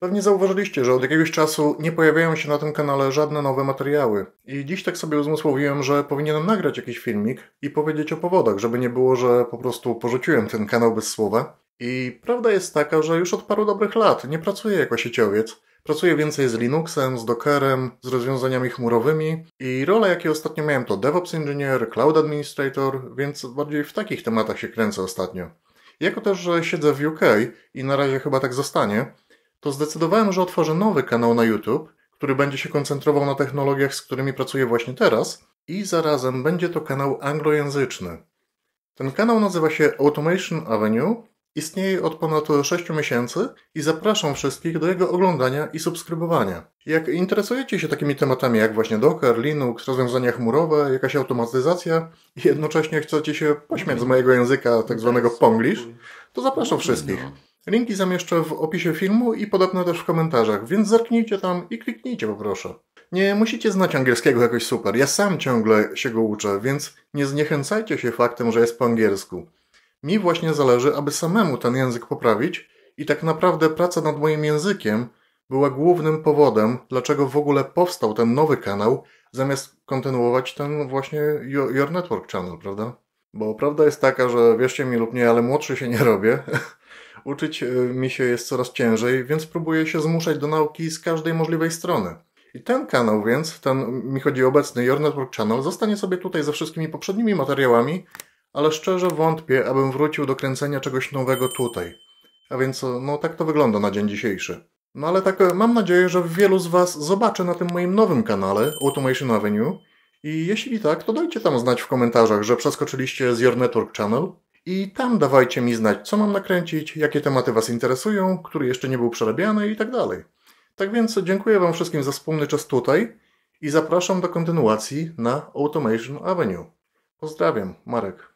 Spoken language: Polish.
Pewnie zauważyliście, że od jakiegoś czasu nie pojawiają się na tym kanale żadne nowe materiały. I dziś tak sobie uzmysłowiłem, że powinienem nagrać jakiś filmik i powiedzieć o powodach, żeby nie było, że po prostu porzuciłem ten kanał bez słowa. I prawda jest taka, że już od paru dobrych lat nie pracuję jako sieciowiec. Pracuję więcej z Linuxem, z Dockerem, z rozwiązaniami chmurowymi i role, jakie ostatnio miałem, to DevOps Engineer, Cloud Administrator, więc bardziej w takich tematach się kręcę ostatnio. Jako też, że siedzę w UK i na razie chyba tak zostanie, to zdecydowałem, że otworzę nowy kanał na YouTube, który będzie się koncentrował na technologiach, z którymi pracuję właśnie teraz i zarazem będzie to kanał anglojęzyczny. Ten kanał nazywa się Automation Avenue, istnieje od ponad 6 miesięcy i zapraszam wszystkich do jego oglądania i subskrybowania. Jak interesujecie się takimi tematami jak właśnie Docker, Linux, rozwiązania chmurowe, jakaś automatyzacja i jednocześnie chcecie się pośmiać z mojego języka, tak zwanego Ponglish, to zapraszam wszystkich. Linki zamieszczę w opisie filmu i podepnę też w komentarzach, więc zerknijcie tam i kliknijcie poproszę. Nie musicie znać angielskiego jakoś super, ja sam ciągle się go uczę, więc nie zniechęcajcie się faktem, że jest po angielsku. Mi właśnie zależy, aby samemu ten język poprawić i tak naprawdę praca nad moim językiem była głównym powodem, dlaczego w ogóle powstał ten nowy kanał, zamiast kontynuować ten właśnie Your Network Channel, prawda? Bo prawda jest taka, że wierzcie mi lub nie, ale młodszy się nie robię. Uczyć mi się jest coraz ciężej, więc próbuję się zmuszać do nauki z każdej możliwej strony. I ten kanał więc, ten mi chodzi obecny Your Network Channel, zostanie sobie tutaj ze wszystkimi poprzednimi materiałami, ale szczerze wątpię, abym wrócił do kręcenia czegoś nowego tutaj. A więc, no tak to wygląda na dzień dzisiejszy. No ale tak mam nadzieję, że wielu z Was zobaczy na tym moim nowym kanale, Automation Avenue. I jeśli tak, to dajcie tam znać w komentarzach, że przeskoczyliście z Your Network Channel. I tam dawajcie mi znać, co mam nakręcić, jakie tematy Was interesują, który jeszcze nie był przerabiany i tak dalej. Tak więc dziękuję Wam wszystkim za wspólny czas tutaj i zapraszam do kontynuacji na Automation Avenue. Pozdrawiam, Marek.